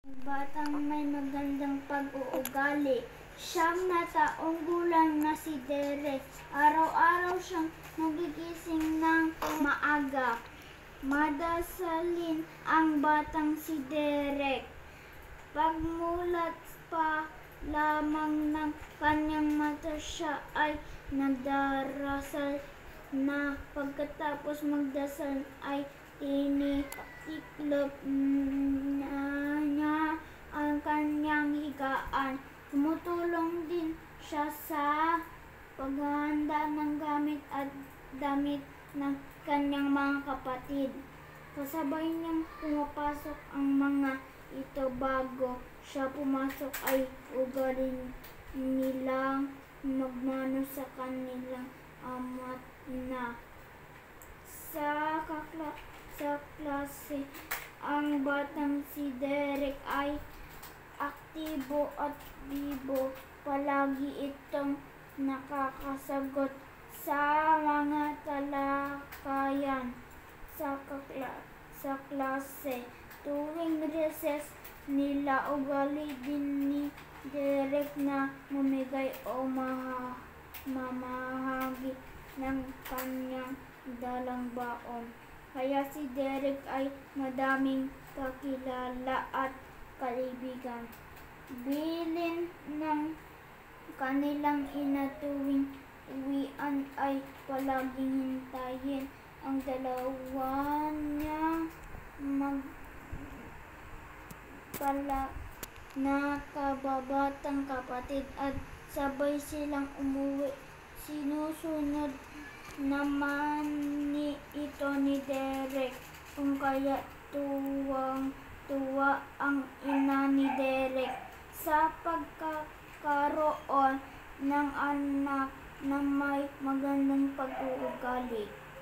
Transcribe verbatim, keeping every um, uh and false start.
Batang may magandang pag-uugali. Siyam na taong gulang na si Derek. Araw-araw siyang nagigising ng maaga. Madasalin ang batang si Derek. Pagmulat pa lamang ng kanyang mata, siya ay nagdarasal na. Pagkatapos magdasal ay tinitiklop na niya ang kanyang higaan. Tumutulong din siya sa paghahanda ng gamit at damit ng kanyang mga kapatid. Kasabay niyang pumapasok ang mga ito. Bago siya pumasok ay ugali nilang magmano sa kanilang ama't ina. Sa, kakla sa klase, ang batang si Derek ay aktibo at bibo. Palagi itong nakakasagot sa mga talakayan sa, kakla sa klase. Tuwing recess nila, ugali din ni Derek na mamigay o maha mamahagi ng kanyang dalang baon. Kaya si Derek ay madaming kakilala at kaibigan. Bilin ng kanilang ina tuwing uwian ay palaging hintayin ang dalawa niyang magpala na kababatang kapatid at sabay silang umuwi. Sinusunod naman ni ito ni Derek, kung kaya tuwang-tuwa ang ina ni Derek sa pagkakaroon ng anak na may magandang pag-uugali.